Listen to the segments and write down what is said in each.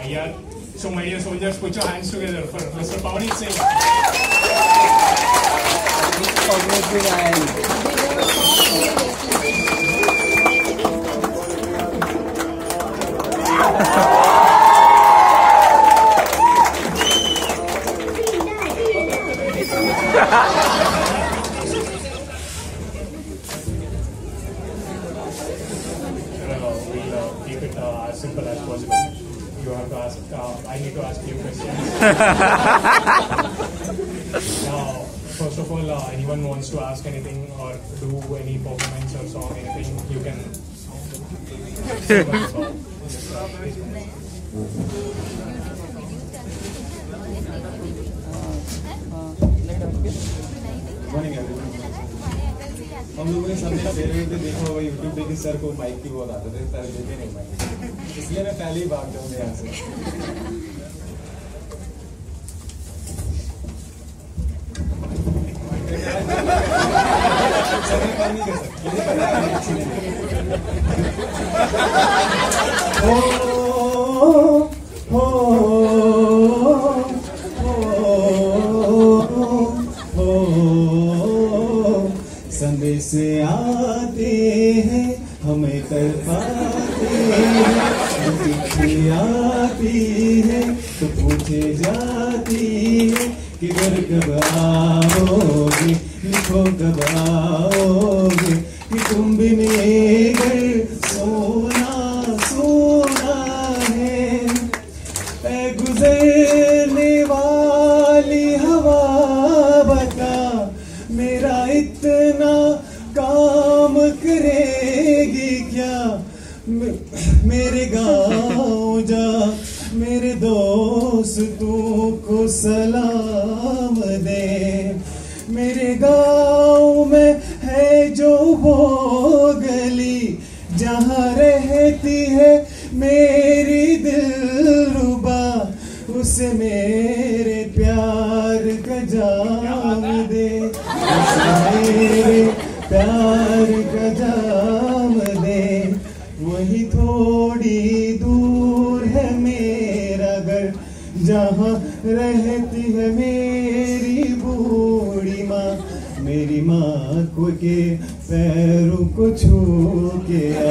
Yeah. So my dear soldiers, put your hands together for Mr. Pawanit Singh. We'll keep it as simple as possible. You have to ask, I need to ask you questions. First of all, anyone wants to ask anything or do any performance or song, anything, you can. Morning everyone. हम लोगों ने सबने farewell पे देखा होगा YouTube पे कि sir को माइक की बहुत आदत है, सर देते नहीं माइक, इसलिए मैं पहले ही भाग जाऊंगा यहाँ से। सर ने काम नहीं कर सकते, मुझे पता है अच्छी नहीं। संदेश आते हैं हमें तड़पाते हैं, चिट्ठी आती है तो पूछे जाती है कि घर कब आओगे, लिखो कब आओगे, कि तुम भी मेरे घर सोना सोना है। ऐ गुजरने वाली हवा बता, मेरा इतना काम करेगी क्या, मेरे गाँव जा, मेरे दोस्तों को सलाम दे। मेरे गाँव में है जो वो गली जहाँ रहती है मेरी दिलरुबा, उसे मेरे प्यार का जाम दे, उसे मेरे प्यार का जाम दे। वही थोड़ी दूर है मेरा घर जहाँ रहती है मेरी बूढ़ी माँ, मेरी माँ को के पैरों को छू के आ,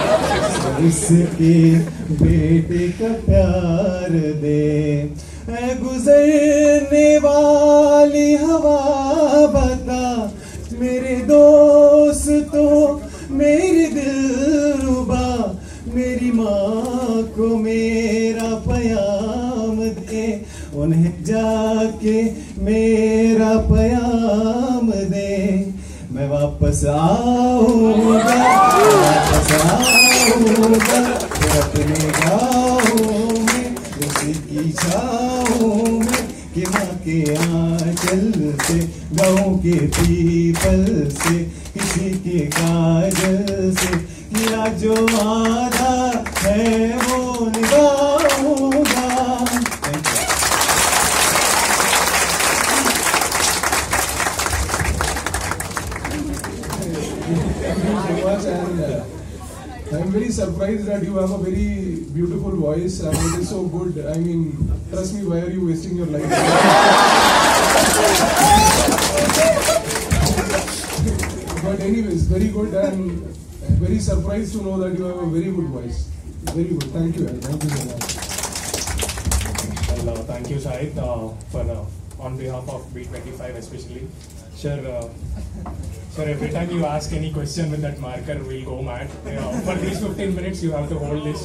इसके बेटे का प्यार दे। ऐ गुजरने वाली हवा बता, मेरे दोस्तों मेरी दिलरुबा, मेरी माँ को मेरा पयाम दे, उन्हें जाके मेरा पयाम दे। मैं वापस आऊँगा, वापस आऊँगा अपने गाँव में, उसी की छाँव में, कि माँ के आंचल से, गाँव के पीपल से, किसी के काजल से, किया जो वादा है वो निभाऊंगा। I'm very surprised that you have a very beautiful voice and it is so good. I mean, trust me, why are you wasting your life? But anyways, very good and very surprised to know that you have a very good voice. Very good. Thank you. Thank you so much. Well, thank you, Shahid, for on behalf of B25 especially. Sure, every time you ask any question with that marker, we'll go mad. For these 15 minutes, you have to hold this.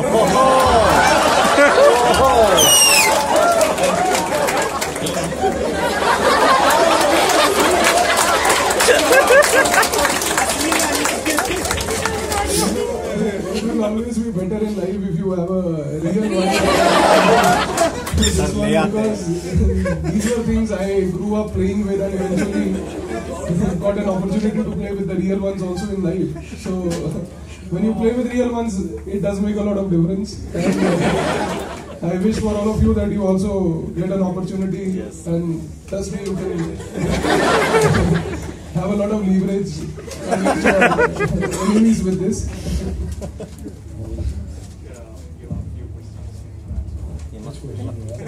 It will always be better in life if you have a real one. This one, because these are things I grew up playing with and eventually got an opportunity to play with the real ones also in life. So when you play with real ones, it does make a lot of difference. And I wish for all of you that you also get an opportunity, and trust me, you can have a lot of leverage against your enemies with this. question.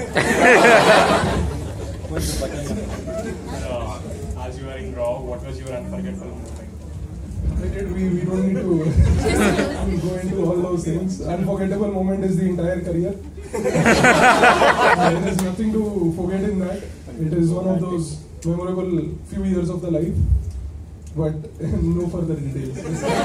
As you were in Raw, what was your unforgettable moment? We don't need to go into all those things. Unforgettable moment is the entire career. There is nothing to forget in that. It is one of those memorable few years of the life. But no further details.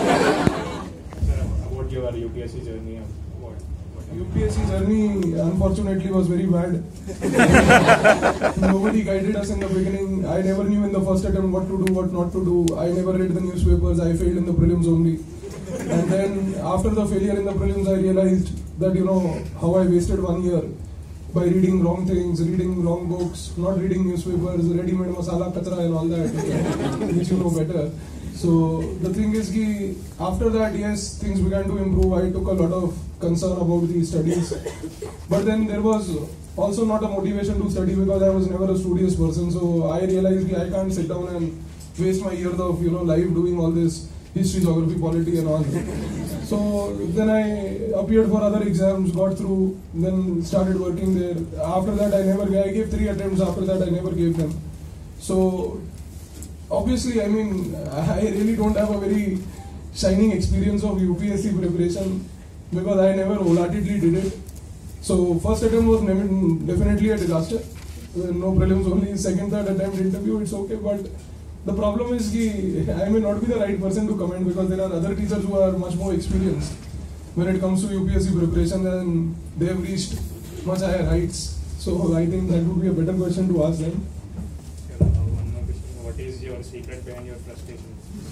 About your UPSC journey, what? UPSC journey unfortunately was very bad. Nobody guided us in the beginning. I never knew in the first attempt what to do, what not to do. I never read the newspapers. I failed in the prelims only. And then after the failure in the prelims, I realized that how I wasted 1 year by reading wrong things, reading wrong books, not reading newspapers, ready-made masala, kachra and all that, which you know better. So the thing is, after that, yes, things began to improve. I took a lot of concern about the studies, but then there was also not a motivation to study because I was never a studious person. So I realized I can't sit down and waste my years of life doing all this history, geography, polity and all. So then I appeared for other exams, got through, then started working there. After that, I gave 3 attempts. After that, I never gave them. So obviously, I really don't have a very shining experience of UPSC preparation because I never wholeheartedly did it. So first attempt was definitely a disaster. No prelims, only second, third attempt interview, it's okay. But the problem is I may not be the right person to comment because there are other teachers who are much more experienced when it comes to UPSC preparation and they have reached much higher heights. So I think that would be a better question to ask them. One more question. What is your secret behind your frustration?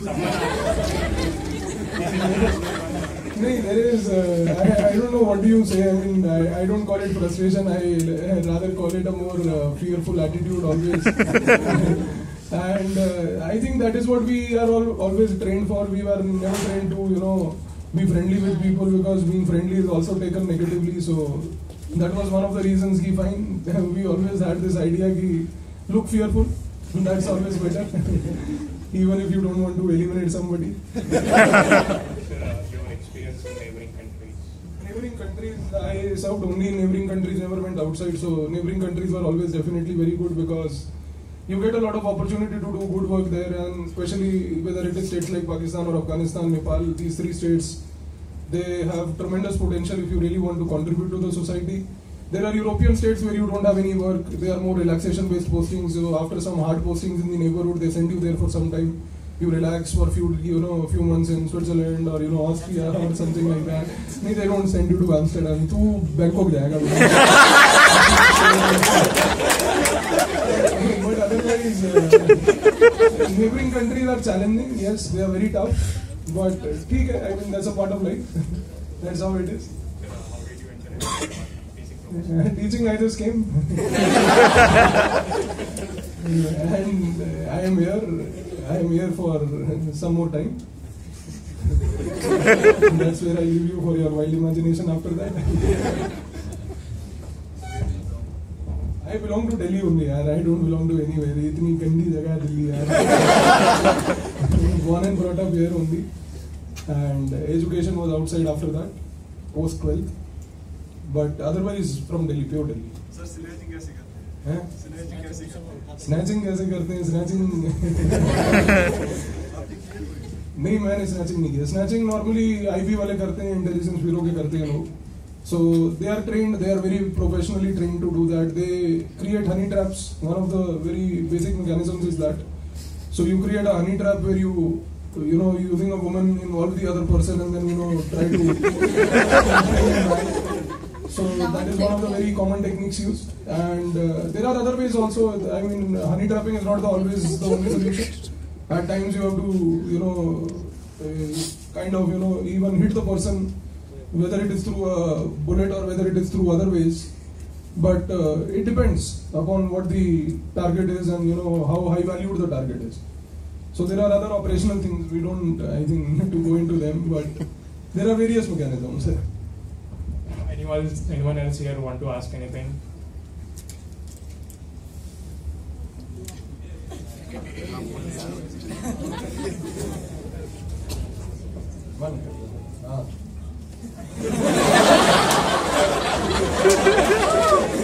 There is, I don't know what do you say. I don't call it frustration. I rather call it a more fearful attitude always. And I think that is what we are always trained for. We were never trained to, be friendly with people because being friendly is also taken negatively. So that was one of the reasons we always had this idea look fearful. That's always better. Even if you don't want to eliminate somebody. Your experience in neighboring countries? Neighboring countries, I served only in neighboring countries, never went outside. So neighboring countries were always definitely very good because you get a lot of opportunity to do good work there, and especially whether it is states like Pakistan or Afghanistan, Nepal, these 3 states, they have tremendous potential if you really want to contribute to the society. There are European states where you don't have any work, they are more relaxation-based postings. So after some hard postings in the neighborhood, they send you there for some time. You relax for a few months in Switzerland or Austria or something like that. They don't send you to Amsterdam. Tu Bangkok jayega. But otherwise, neighboring countries are challenging. Yes, they are very tough. But that's a part of life. That's how it is. How did you enter Teaching, I just came. And I am here for some more time. That's where I leave you for your wild imagination after that. I belong to Delhi only, yaar. I don't belong to anywhere. Itni gandi jagah Delhi, yaar. Born and brought up here only. And education was outside after that, post 12th. But otherwise from Delhi, pure Delhi. Sir, snatching कैसे करते हैं? Snatching कैसे करते हैं? Snatching कैसे करते हैं? Snatching नहीं, मैंने snatching नहीं किया. Snatching normally IB वाले करते हैं, intelligence bureau के करते हैं लोग. So they are trained, they are very professionally trained to do that. They create honey traps. One of the very basic mechanisms is that. So you create a honey trap where using a woman, involve the other person and then try to. So that is one of the very common techniques used, and there are other ways also. Honey trapping is not always the only solution. At times you have to, even hit the person, whether it is through a bullet or whether it is through other ways. But it depends upon what the target is and how high valued the target is. So there are other operational things. We don't, I think, need to go into them, but there are various mechanisms. Anyone else here want to ask anything? One.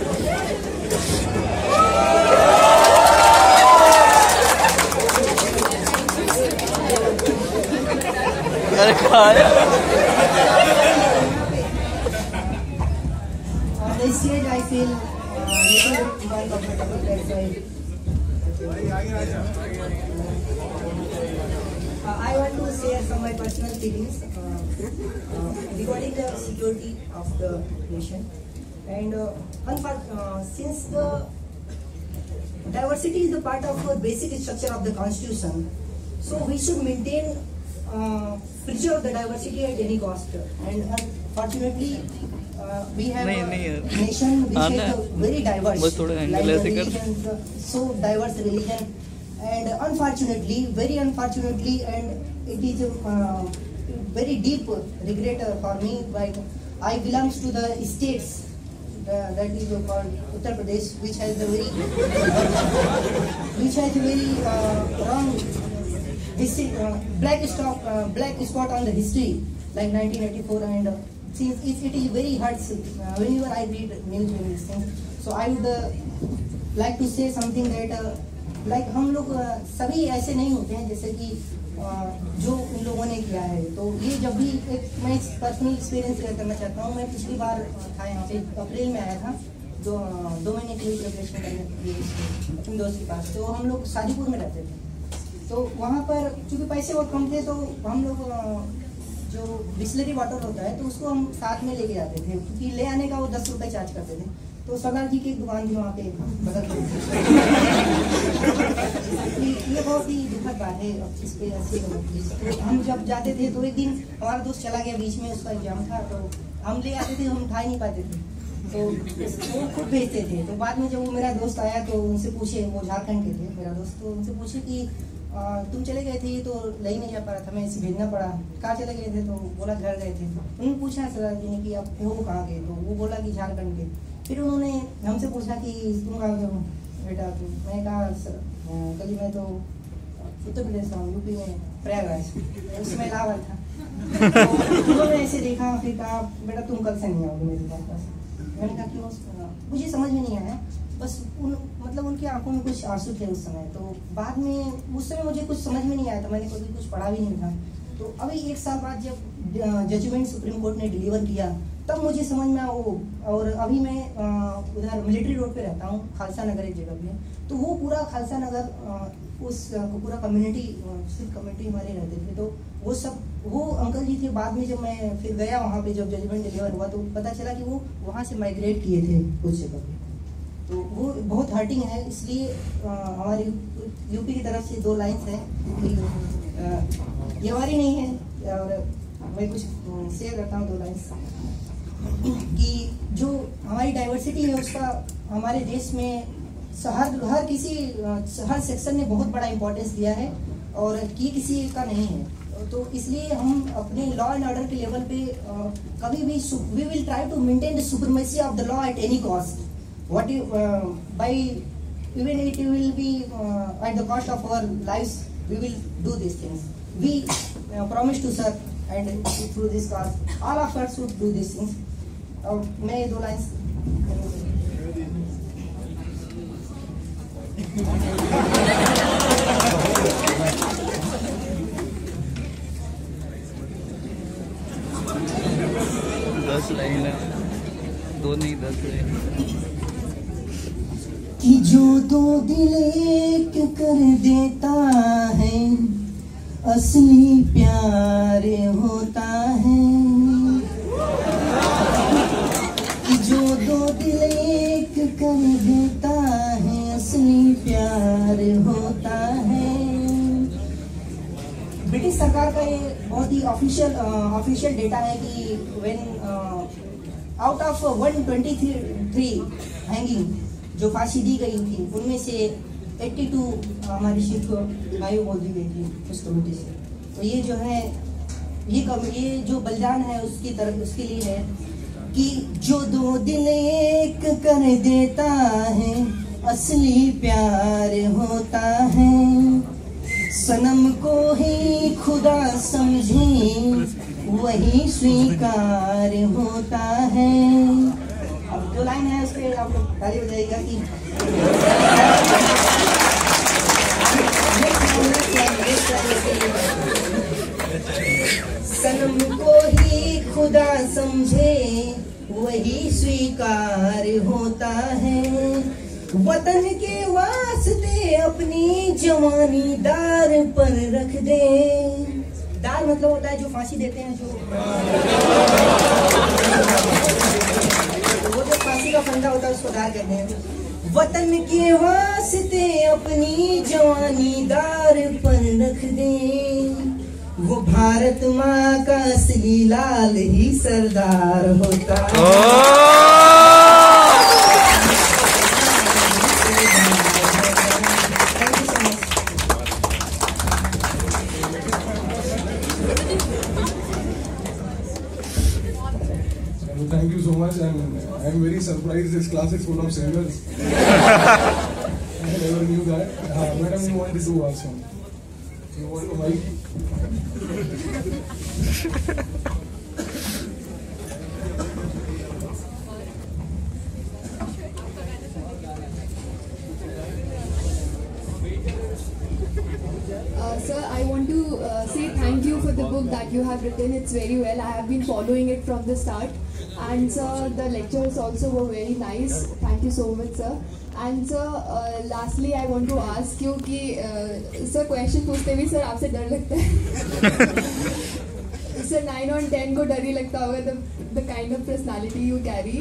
On the stage, I feel little bit uncomfortable. That's why. I want to share some of my personal feelings regarding the security of the nation. And since the diversity is the part of the basic structure of the constitution, so we should maintain preserve the diversity at any cost. And unfortunately, we have a nation which is very diverse, like religions, so diverse religion, and unfortunately, very unfortunately, and it is a very deep regret for me. Like I belongs to the states that is called Uttar Pradesh, which has a very wrong history, black spot on the history, like 1984, and since it is very hurts whenever I read news and these things. So I would like to say something that like हम लोग सभी ऐसे नहीं होते हैं जैसे कि जो इन लोगों ने किया है. तो ये जब भी मैं पर्सनल एक्सपीरियंस शेयर करना चाहता हूँ. मैं पिछली बार था यहाँ पे, अप्रैल में आया था, 2 महीने के लिए प्रिपरेशन करने के लिए अपने दोस्त के पास. तो हम लोग शादीपुर में रहते थे. तो वहाँ पर चूँकि पैसे बहुत कम थे, तो हम लोग जो बिस्लरी वाटर होता है तो उसको हम साथ में लेके जाते थे, क्योंकि ले आने का वो 10 रुपये चार्ज करते थे. तो सरदार जी की एक दुकान थी वहाँ पे बगल में. ये बहुत ही दुखद बात है. अब इस पे ऐसे हम जब जाते थे तो एक दिन हमारा दोस्त चला गया बीच में, उसका एग्जाम था, तो हम ले आते थे, हम उठा ही नहीं पाते थे, तो वो खुद भेजते थे. तो बाद में जब वो मेरा दोस्त आया तो उनसे पूछे, वो झारखंड के थे मेरा दोस्त, तो उनसे पूछे कि तुम चले गए थे, तो ले नहीं जा पा रहा था, मैं इसे भेजना पड़ा. कहाँ चले गए थे? तो बोला घर गए थे. उन्होंने पूछा सरदार जी ने कि आप हो कहाँ गए? तो वो बोला कि झारखंड के. फिर उन्होंने हमसे पूछा कि तुम कहाँ गए हो बेटा? तो मैं कहा कल मैं तो उत्तर प्रदेश था, यूपी में प्रयागराज, उसमें इलाहाबाद था. तो उन्होंने ऐसे देखा, फिर कहा बेटा तुम कल से नहीं आओगे मेरे पास. मैंने कहा क्यों? मुझे समझ में नहीं आया. बस मतलब उनकी आंखों में कुछ आंसू थे उस समय. तो बाद में उस समय मुझे कुछ समझ में नहीं आया था, मैंने कभी कुछ पढ़ा भी नहीं था. तो अभी 1 साल बाद जब जजमेंट सुप्रीम कोर्ट ने डिलीवर किया, तब मुझे समझ में आया वो. और अभी मैं उधर मिलिट्री रोड पे रहता हूँ, खालसा नगर एक जगह पे. तो वो पूरा खालसा नगर, उस पूरा कम्युनिटी, सिर्फ कम्युनिटी हमारे रहते थे. तो वो अंकल जी थे. बाद में जब मैं फिर गया वहाँ पे, जब जजमेंट डिलीवर हुआ, तो पता चला कि वो वहाँ से माइग्रेट किए थे कुछ जगह पे. तो वो बहुत हर्टिंग है. इसलिए हमारी यूपी की तरफ से 2 लाइन्स हैं कि ये हमारी नहीं है, और मैं कुछ शेयर करता हूँ 2 लाइन्स कि जो हमारी डाइवर्सिटी है उसका हमारे देश में हर सेक्शन ने बहुत बड़ा इम्पोर्टेंस दिया है, और ये किसी का नहीं है. तो इसलिए हम अपने लॉ एंड ऑर्डर के लेवल पे कभी भी we will try to maintain the supremacy of the law at any cost. What you by even it will be at the cost of our lives, we will do these things. We promise to sir, and through this cause all of us should do these things. मैं 2 lines line 2 नहीं 10 line. कि जो 2 दिल एक कर देता है, असली प्यार होता है. कि जो 2 दिल एक कर देता है, असली प्यार होता है. ब्रिटिश सरकार का ये बहुत ही ऑफिशियल डेटा है कि व्हेन आउट ऑफ 123 हैंगिंग जो फांसी दी गई थी, उनमें से 82 हमारी सिख भाइयों को दी गई थी उस कमेटी से. तो ये जो है ये जो बलिदान है उसके लिए है कि जो 2 दिल एक कर देता है, असली प्यार होता है. सनम को ही खुदा समझे, वही स्वीकार होता है. अब 2 लाइन है, उस पर आप लोग ताली बजाइएगा कि सनम को ही खुदा समझे वही स्वीकार होता है। वतन के वास्ते अपनी जवानी दार पर रख दे। दार मतलब होता है जो फांसी देते हैं, जो वो जो फांसी का फंदा होता है उसको दार कहते हैं। वतन के वास्ते अपनी जवानी दार पर रख दे। वो भारत माँ का असली लाल ही सरदार होता है। Thank you so much, and I'm very surprised this class is full of singers. I never knew that. Madam, you wanted to ask some. You want to mic? Sir, I want to say thank you for the book that you have written. It's very well. I have been following it from the start. And sir, the lectures also were very nice. Thank you so much, sir. And sir, lastly, I want to ask you कि sir question पूछते भी sir आपसे डर लगता है? Sir 9 on 10 को डर ही लगता होगा, the kind of personality you carry.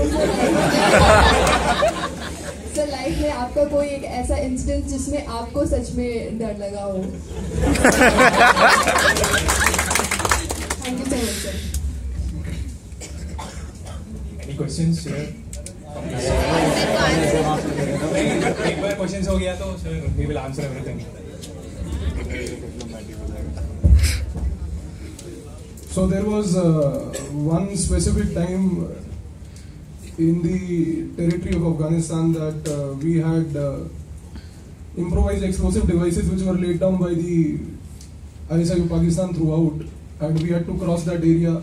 Sir life में आपका कोई एक ऐसा इंस्टेंस जिसमें आपको सच में डर लगा हो? Thank you so much sir. Any questions, sir? एक बार क्वेश्चंस हो गया तो sir we will answer everything. So there was one specific time in the territory of Afghanistan that we had improvised explosive devices which were laid down by the ISI of Pakistan throughout, and we had to cross that area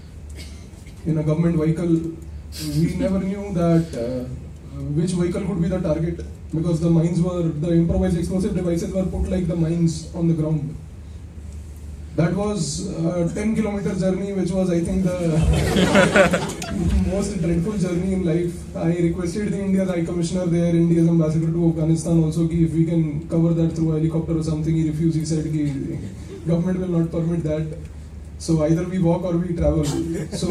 in a government vehicle. We never knew that which vehicle could be the target, because the improvised explosive devices were put like the mines on the ground. That was a 10-kilometer journey, which was, I think, the most dreadful journey in life. I requested the India's High Commissioner there, India's ambassador to Afghanistan also, if we can cover that through a helicopter or something. He refused. He said, government will not permit that. So either we walk or we travel. So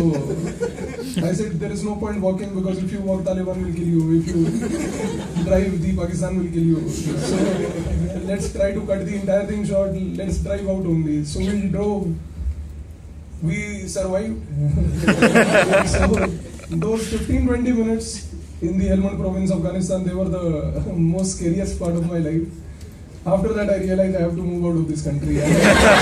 I said, there is no point walking, because if you walk, Taliban will kill you. If you drive, the Pakistan will kill you. So let's try to cut the entire thing short. Let's drive out only. So we drove. We survived. So those 15-20 minutes in the Helmand province of Afghanistan, they were the most scariest part of my life. After that, I realized I have to move out of this country. I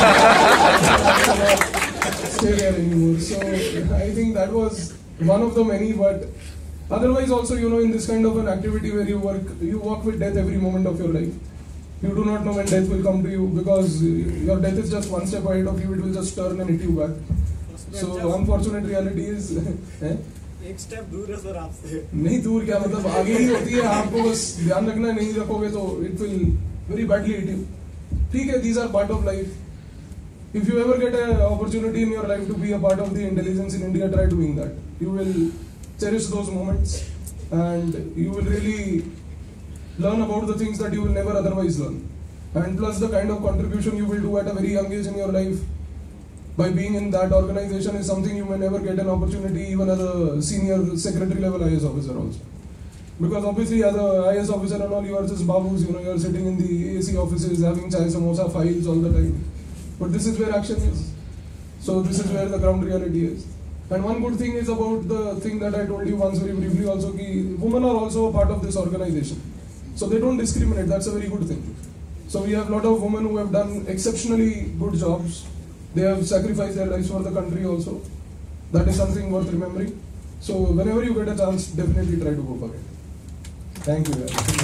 cannot stay there anymore. So I think that was one of the many. But otherwise, also, in this kind of an activity where you walk with death every moment of your life. You do not know when death will come to you, because your death is just one step ahead of you. It will just turn and hit you back. So unfortunate reality is. एक step दूर है sir आपसे। नहीं दूर क्या, मतलब आगे ही होती है, आपको बस ध्यान रखना, नहीं रखोगे तो it will very badly hit you. ठीक है, these are part of life. If you ever get an opportunity in your life to be a part of the intelligence in India, try doing that. You will cherish those moments, and you will really learn about the things that you will never otherwise learn. And plus, the kind of contribution you will do at a very young age in your life by being in that organization is something you may never get an opportunity even as a senior secretary level IAS officer also. Because obviously as a IAS officer and all, you are just babus, you are sitting in the AC offices having chai samosa files all the time. But this is where action is. So this is where the ground reality is. And one good thing is about the thing that I told you once very briefly also, ki women are also a part of this organization. So they don't discriminate, that's a very good thing. So we have a lot of women who have done exceptionally good jobs. They have sacrificed their lives for the country also. That is something worth remembering. So whenever you get a chance, definitely try to go for it. Thank you.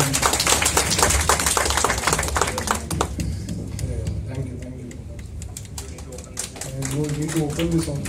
Thank you. And you need to open this also.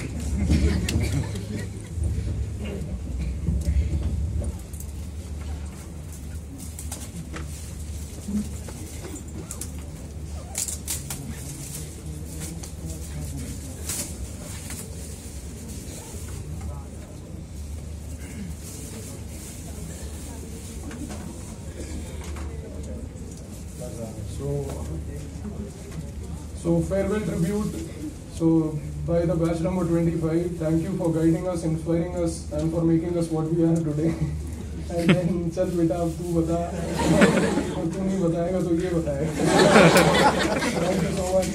So farewell tribute. So by the batch number 25, thank you for guiding us, inspiring us, and for making us what we are today. And then चल बेटा अब तू बता, और तू नहीं बताएगा तो ये बताएगा. Thank you so much.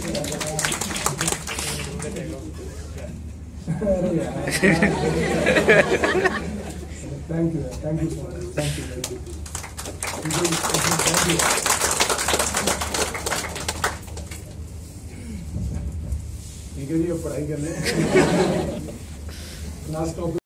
Thank you so much. Thank you. ठीक है जी, अब पढ़ाई कर लें. Last topic